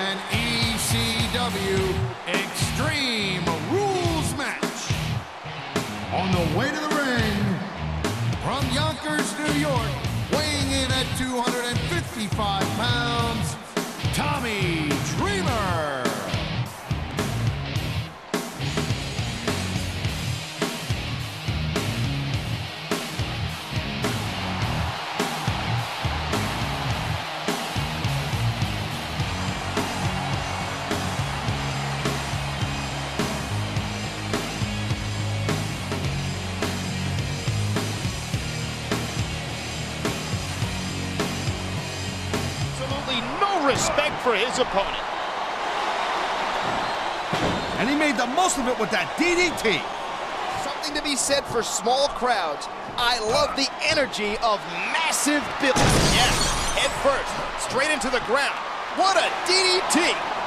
an ECW Extreme Rules match. On the way to the ring, from Yonkers, New York, weighing in at 255 pounds, Tommy Dreamer. No respect for his opponent. And he made the most of it with that DDT. Something to be said for small crowds. I love the energy of massive build. Yeah, head first, straight into the ground. What a DDT!